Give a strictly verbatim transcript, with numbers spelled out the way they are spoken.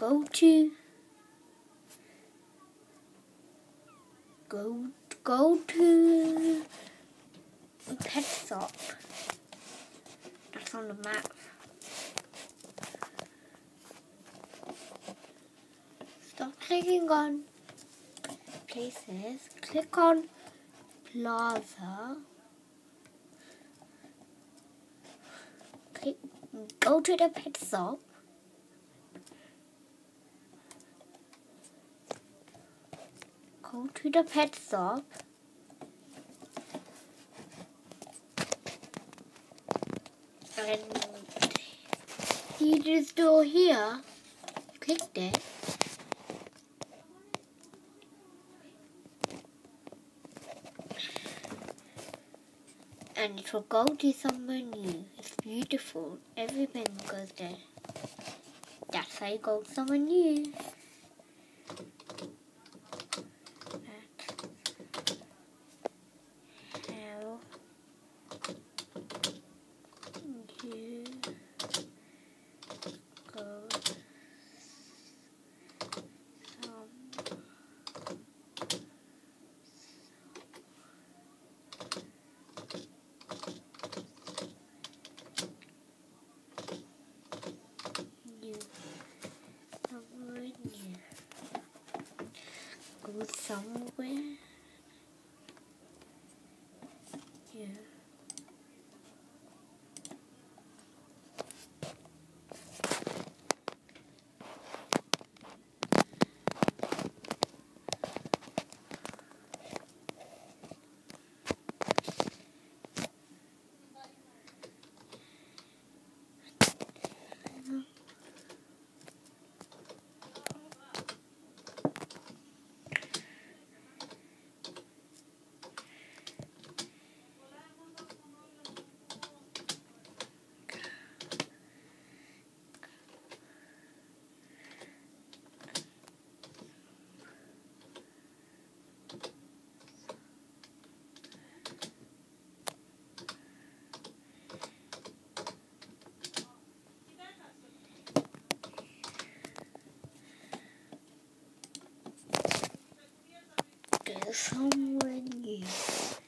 go to go go to pet shop. That's on the map. Stop clicking on places. Click on plaza. Click, go to the pet shop. Go to the pet shop. And see this door here. Click there. And it will go to somewhere new. It's beautiful. Everyone goes there. That's how you go somewhere new. Go somewhere. Yeah. Go somewhere new.